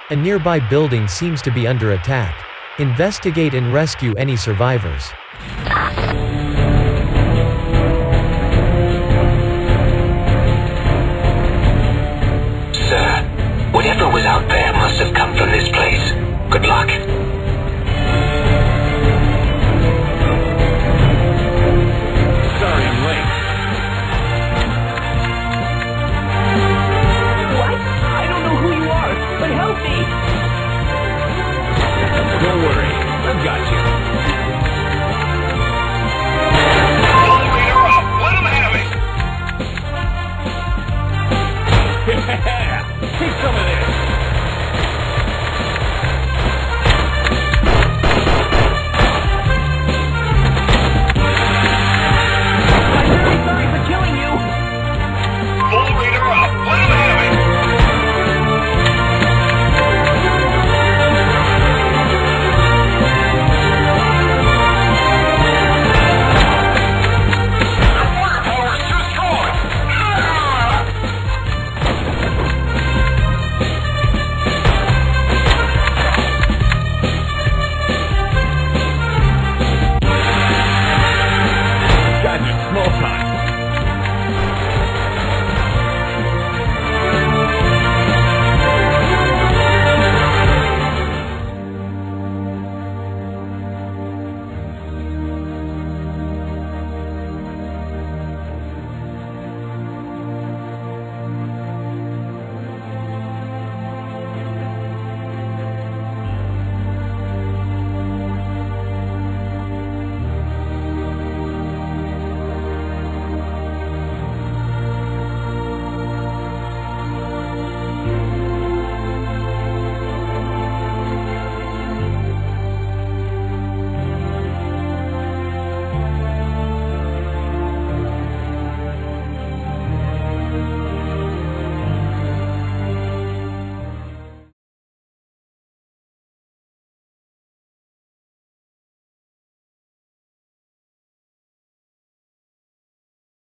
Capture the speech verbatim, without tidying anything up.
A nearby building seems to be under attack. Investigate and rescue any survivors. Sir, whatever was out there must have come from this place. Good luck.